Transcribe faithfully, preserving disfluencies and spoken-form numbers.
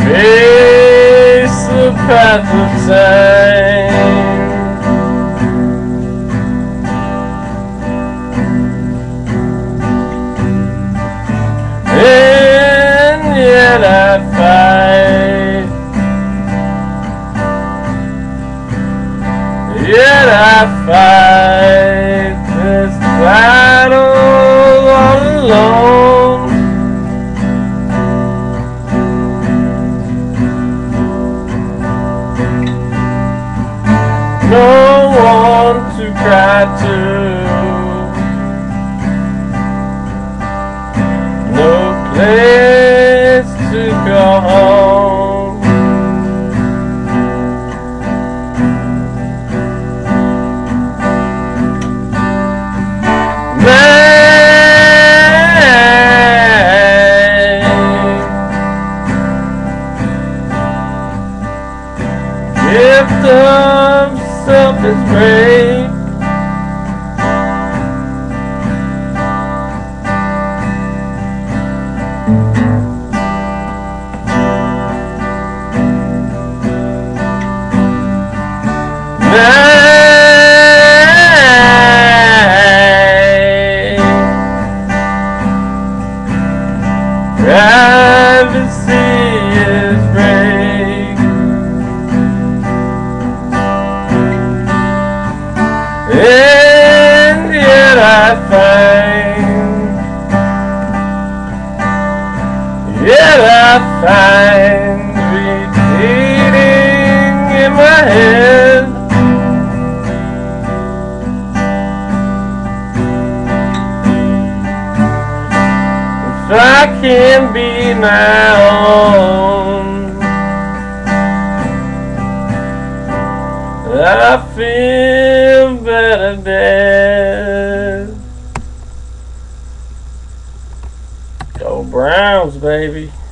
Face the path of time, and yet I fight, yet I fight this battle all alone. No one to cry to, no place to go home. Man, gift of selfish break, privacy is break, and yet I find, yet I find repeating in my head. If I can be my own, I feel better dead. Go Browns, baby.